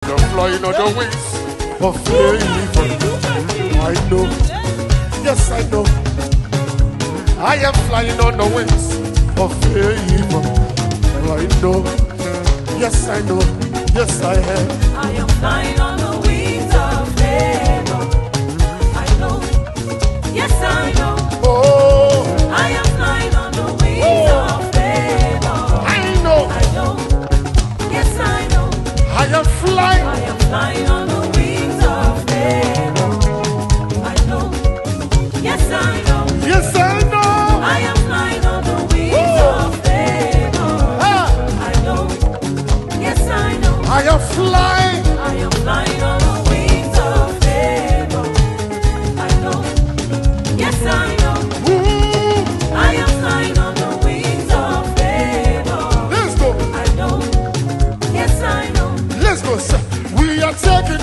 am flying on the wings of favor. I know, yes I know. I am flying on the wings of favor. I know, yes I know, yes I am. I am flying on the wings of favor. I know, yes I know. Oh, I am flying on the wings of favor. I know, yes I know. I am flying. I am flying on the wings of favor. I know, yes I know. Yes I know. I am flying on the wings of favor. I know, yes I know. I am flying. I am flying on the wings of favor. I know, yes I know. Ooh. I am flying on the wings of favor. Let's go. I know, yes I know. Let's go, sir. We are taking